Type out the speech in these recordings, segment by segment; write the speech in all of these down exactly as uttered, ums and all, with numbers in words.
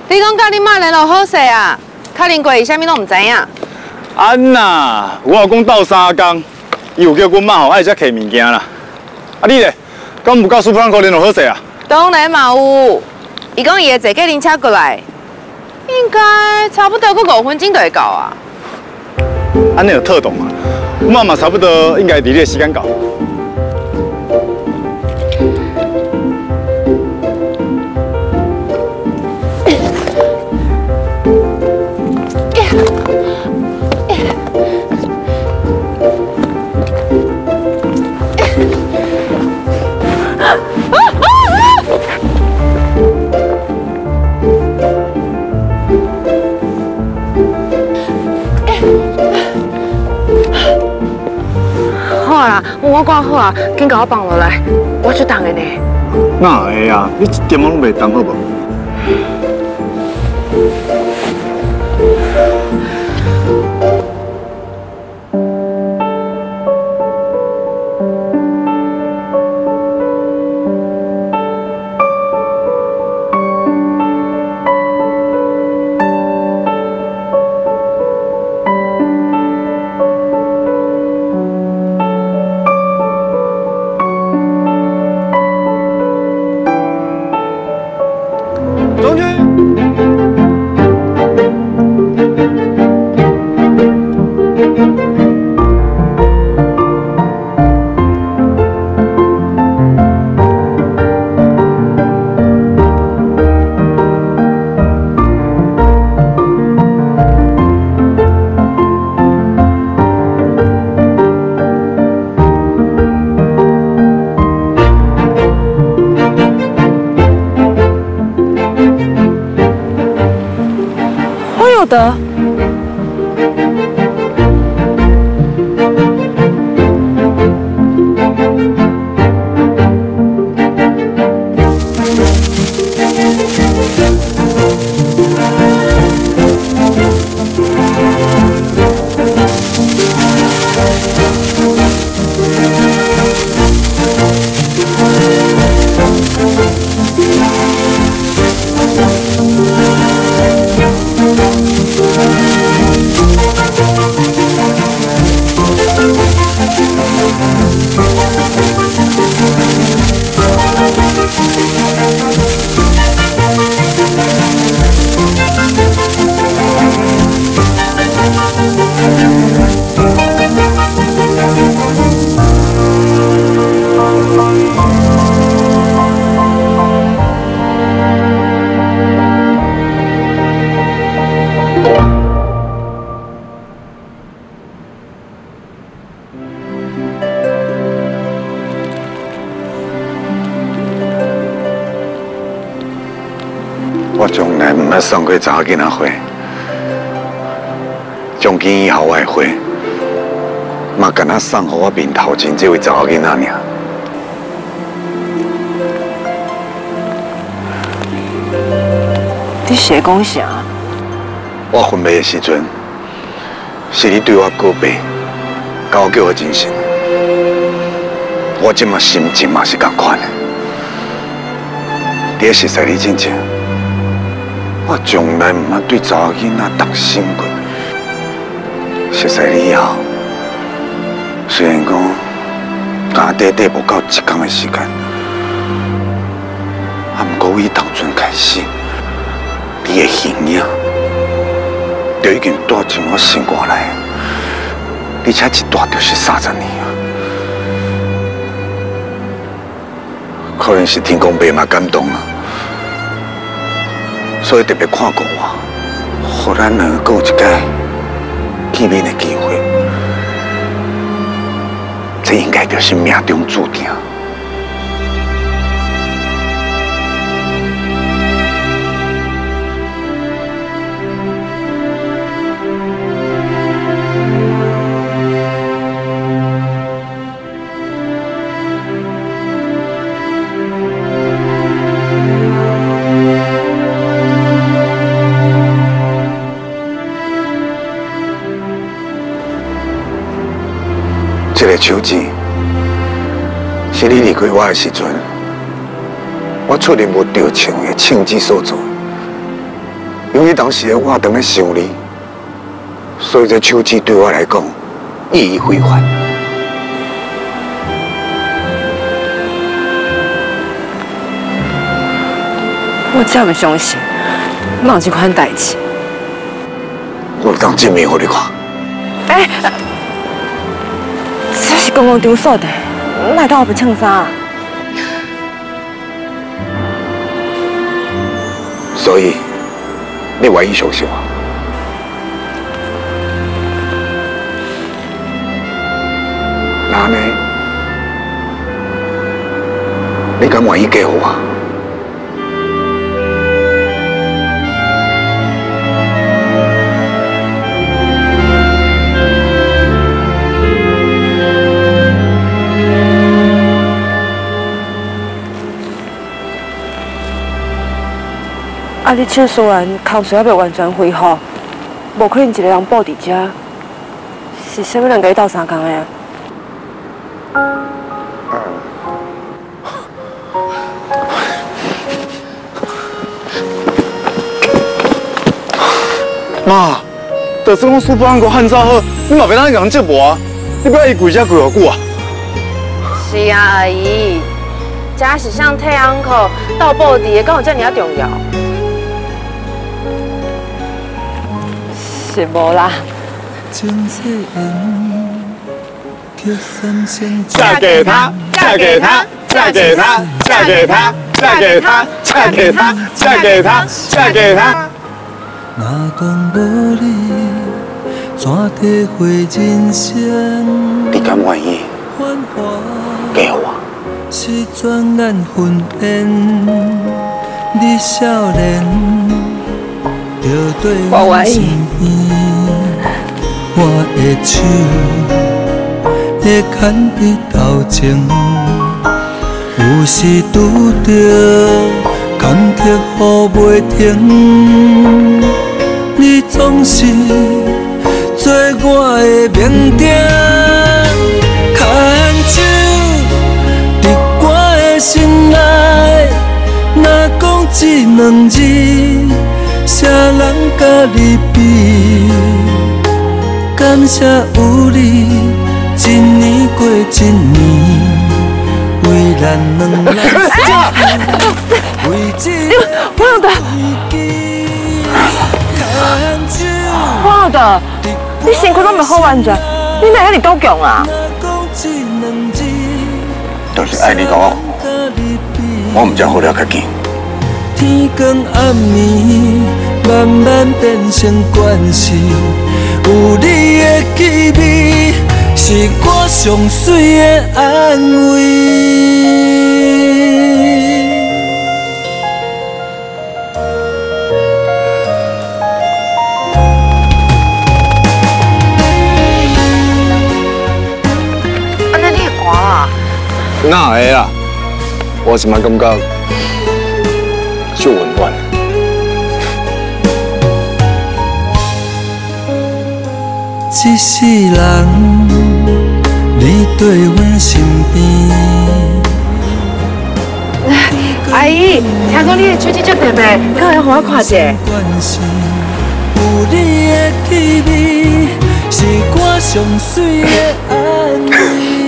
你讲甲你妈联络好势啊？可能过伊啥物拢唔知影。 安呐，我老公斗三工，伊有叫阮妈吼爱遮摕物件啦。啊你咧，敢有甲苏普兰科联络好势啊？ 当然嘛有。伊讲伊会坐计程车过来，应该差不多过五分钟就会到啊。 安尼有特懂啊？阮妈嘛差不多应该伫你个时间到。 好啦，我挂好啊，紧甲我放落来，我去等的呢。 哪会啊？你一点仔拢袂动好无？ 得。 我从来唔捌送过查某囡仔花，从今以后我的花，嘛敢若送予我面头前这位查某囡仔尔。 你是讲啥？ 我分娩的时阵，是你对我告白，甲我叫我真心。我即马心情嘛是同款的。你实在你真正。 我从来唔捌对查某囡仔动心过，熟悉你以后，虽然讲家短短无够一工的时间，啊，不过以当初开始，你的形影就已经带进我心肝内，而且一带就是三十年啊！可能是天公伯嘛感动啊。 所以特别看过我，互咱两个有一个见面的机会，这应该就是命中注定。这个手指是你离开我的时阵，我出入无着唱的庆字所在。 由于当时我当咧想你，所以这手机对我来讲意义非凡。 我真唔相信，哪有这款代志？ 我当证明给你看。 哎，这是公共场所的，哪到后边穿衫？ 所以，你愿意相信我？那呢？你敢愿意嫁给我？ 啊！你手虽然口水还未完全恢复，无可能一个人抱伫遮，是啥物人甲你斗相共的啊？ 妈，就算讲苏伯安个汉早好，你嘛别当人接无啊！你不要伊跪遮跪偌久啊？ 是啊，阿姨，假是像替 uncle 斗抱伫的，敢有遮尔啊重要？是无啦。 嫁给他，嫁给他，嫁给他，嫁给他，嫁给他，嫁给他，嫁给他，嫁给他。 若讲无你，怎体会人生？ 你敢愿意嫁我？ 是转眼云烟，你少年就对我身边，我的手会牵比头前，有时拄着感激雨袂停，你总是做我的明灯，牵手伫我的心内，若讲这两字，啥人甲你比？感谢有你，一年过一年，为咱两人为这黄晓德，黄晓德，你身躯拢袂好完全，你哪会伫倒强啊？ 就是爱你讲，我唔才好了较紧。 天光暗暝，慢慢变成关系。有你的气味，是我上水的安慰。 安尼你会寒啊？ 哪会啦？我是嘛感觉就温暖。 一世人，你对阮身边。 阿姨，听讲你的手机足特别，可会互我看者？ 有你的气味，是我上水的安慰。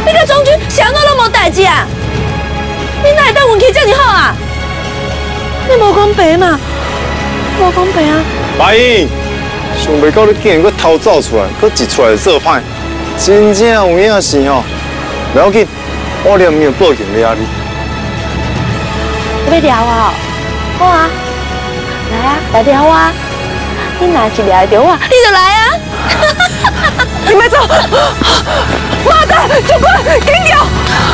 你甲将军谁安怎拢无代志啊？你哪会当运气这么好啊？你无讲白嘛？无讲白啊！ 白英，想袂到你竟然搁偷走出来，搁一出来就做歹，真正有影是吼。不要紧，我连没有报警抓你。 要抓我？好啊，来啊，来抓我！你若是抓得到我，你就来啊！你别走！妈的，将军，紧掉！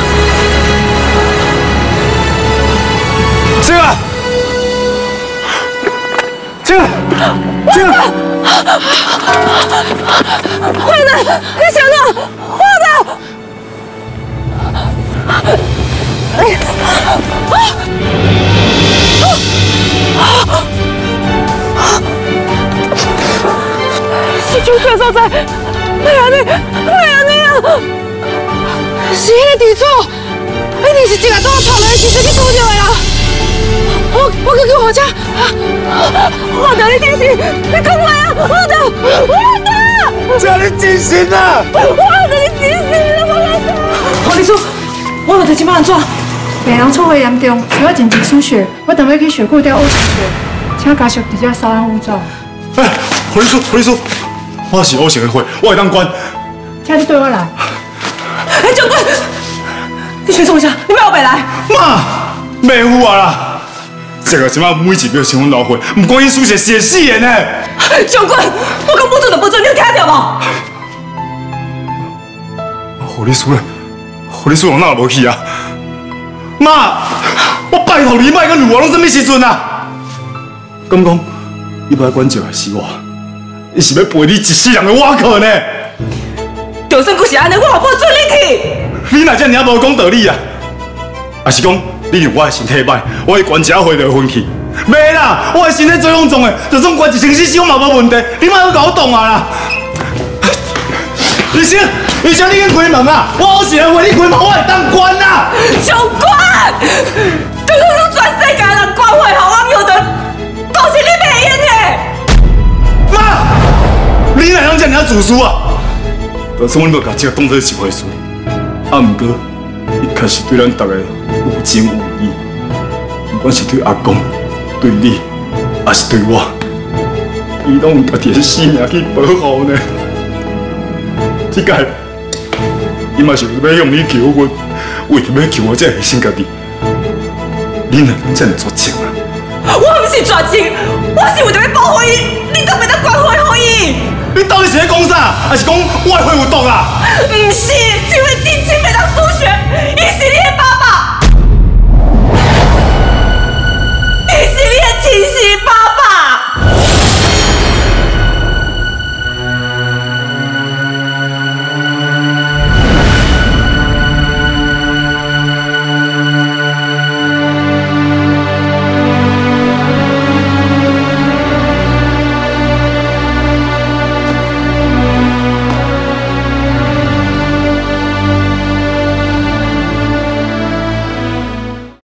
进来！进来！进来！ 坏人，你想呢？坏人！是酒醉所在，莫安尼，莫安尼啊！是迄个地主，一定是一个倒头来时阵去拄着的啦！我我去叫火车，我等你真心，你讲话啊！我等，我等， 叫你真心啊！ 我等你真心了，我等。 黄秘书，我有代志要安怎？病人错位严重，需要紧急输血，我等要去血库调 O 型血，请家属直接稍安勿躁。 哎，何律师，何律师，我是 O 型的血，我会当管。 请你对我来。 哎，将军，你先坐一下，你不要回来。 妈，袂有啊啦！这个即马每一秒新闻老血，唔管伊输血血死人呢。 将军，我讲不准就不准，你有听到无？ 何律师咧，何律师往哪无去啊？妈，我拜托你，莫搁乱我，拢什么时阵啊？敢讲，伊要来管这个是我，伊是要赔你一世人的瓦壳呢？ 就算佫是安尼，我也不准你去。 你若遮尔无讲道理啊？还是讲你让我的身体歹，我的关节回就分去？袂啦，我的身体最放纵的，就算关一星期死我嘛无问题，你莫去甲我动啊啦！医生，医生，你去开门啊！我好是来为你开门，我会当关啊！ 将军，这个是全世界人关怀好我有的，都是你袂用的。 妈，你哪样遮尔自私啊？就算我无甲这个当作是一回事，啊，毋过伊确实对咱大家有情有义，不管是对阿公、对你，还是对我，伊拢有家己的性命去保护呢。这届，伊嘛是要用你求婚，为着要求我才牺牲家己。你哪能这么绝情啊？ 我不是绝情，我是为着要保护伊，你敢袂当关怀好伊？ 你到底是在讲啥？还是讲我的血有毒啊？ 不是